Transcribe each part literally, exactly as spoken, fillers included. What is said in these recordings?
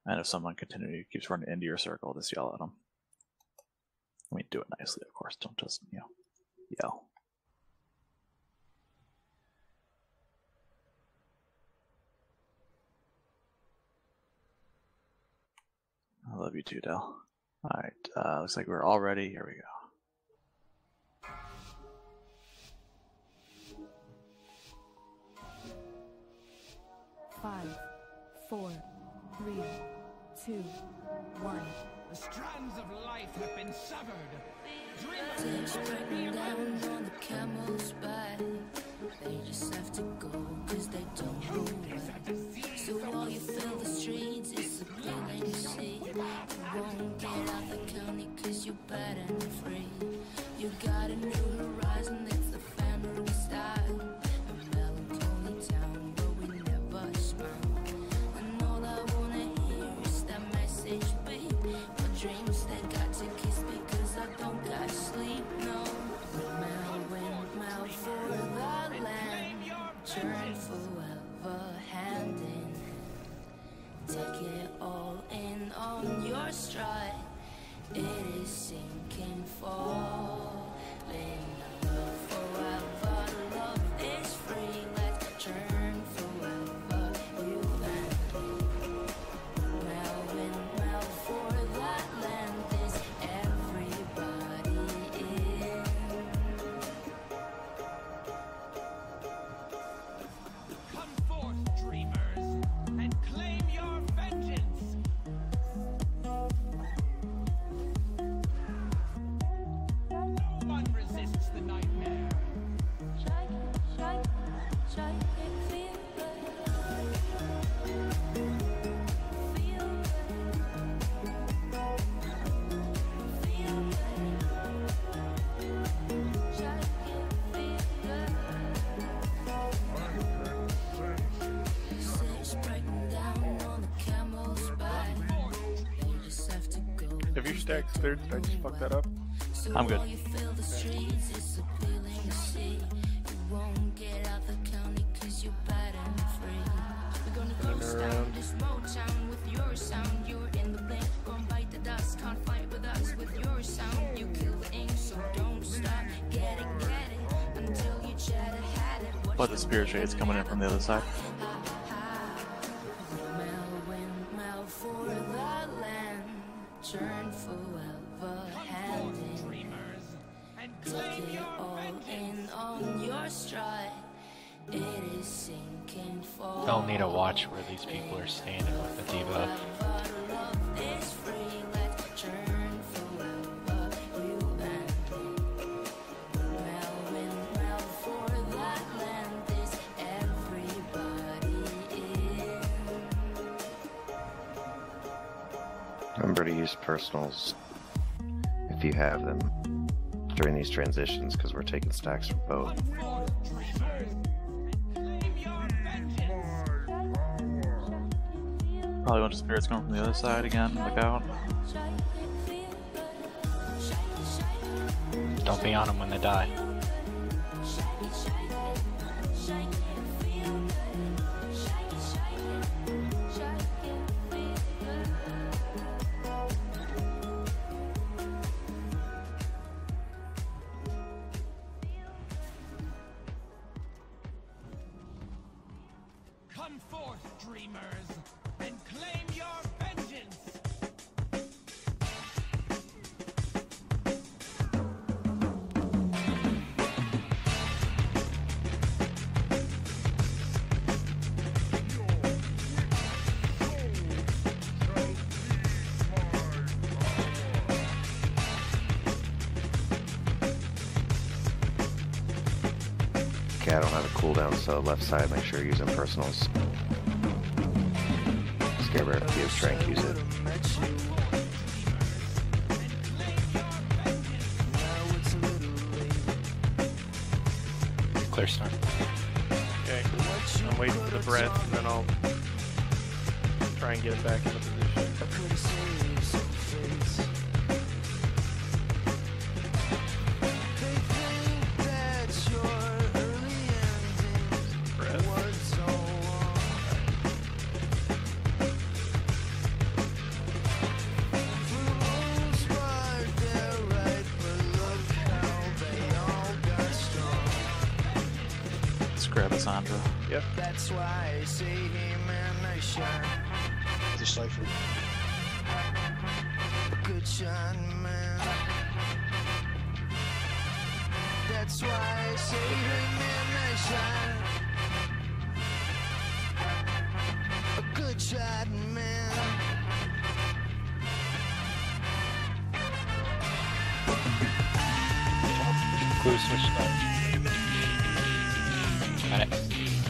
And if someone continually keeps running into your circle, just yell at them. I mean, do it nicely, of course. Don't just, you know, yell. I love you too, Del. Alright, uh, looks like we're all ready. Here we go. Five, four, three, two, one. The strands of life have been severed. Dreamers breaking down on the camel's back. They just have to go cause they don't know why. So while you fill the streets, it's a feeling you see. You won't get out the county cause you're bad and free. You got a new horizon, it's the family style. A melancholy town where we never smile. And all I wanna hear is that message beat. My dreams, they got to kiss because I don't got sleep, no. Windmill, windmill for the land. Turn forever, hand in hand. Take it all in on your stride. It is sinking, falling. Love forever, love is free. Let's turn forever, you and me. Well, windmill for that land. Is everybody in? Come forth, dreamers, and claim your vengeance. No one resists the nightmare. Shake it, shake it, shake it, feel it. Feel it. Feel it. Shake it, feel it. Six breaking down on the camel's back. They just have to go. Have your stacks cleared? Did I just fuck that up? I'm good. You feel the streets, it's appealing to see. You won't get out the county cause you're bad and free. We're gonna ghost down this Motown with your sound. You're in the blink, gonna bite the dust. Can't fight with us with your sound. You kill the ink, so don't stop. Get it, get it, until you chat it, had it. Watch But the spirit shade's coming in from the other side. Windmill, windmill for the land. Turn forever, hand in. Dreamers, and Take claim it your all vengeance. in on your stride. It is sinking for. They'll need to watch where these people are standing with the Devo. Love is free. Let's turn forever, you and me. Well, windmill for that land. Is everybody in? Remember to use personals if you have them during these transitions because we're taking stacks from both. Come forth, dreamers, and claim your vengeance. Probably a bunch of spirits coming from the other side again. Look out. Don't be on them when they die. Come forth, dreamers, and claim your vengeance. Okay, I don't have a cooldown, so left side, make sure you're using personals. Scarebear, if you have strength, use it. Clear storm. Okay. I'm waiting for the breath, and then I'll try and get him back into position. Breath. Grab it, Sandra. Yep. That's why I see him and I shine. The cipher. A good shot, man. That's why I see him and I shine. A good shot, man. Clue switch start. Got it.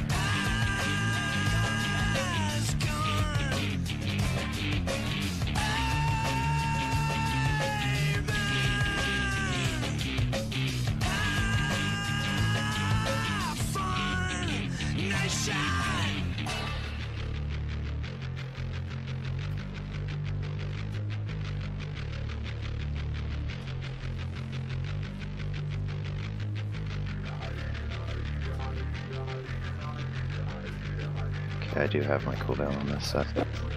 Okay, I do have my cooldown on this set.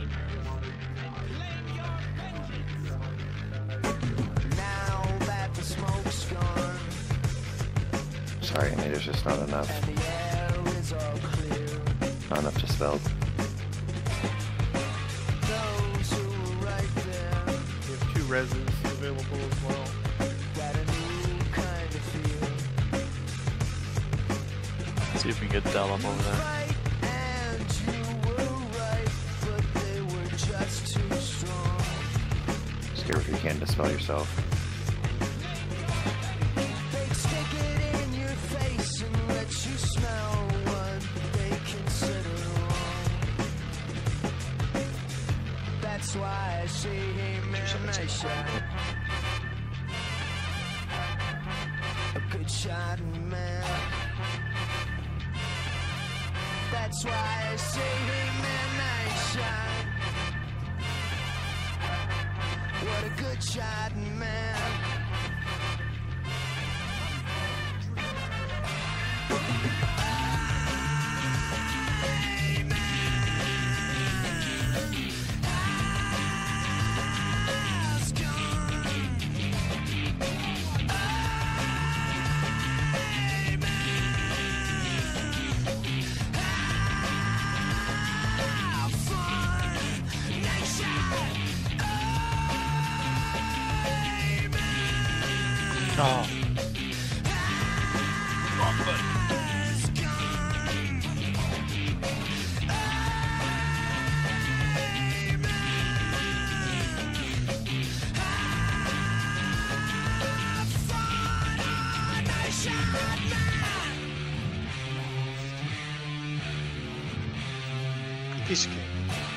Now that the smoke's gone Sorry, Amy, there's just not enough. and the air is all clear, Not enough to spell. those who were right there We have two reses available as well. got a new kind of feel. See if we can get Del up over there. Right, and you were right, but they were just too strong. Scare if you can dispel yourself. They'd stick it in your face and let you smell what they consider wrong. That's why I see him and I shine. A good shot, man. That's why I see him and I shine. What a good shot, man. Oh. Piece of cake.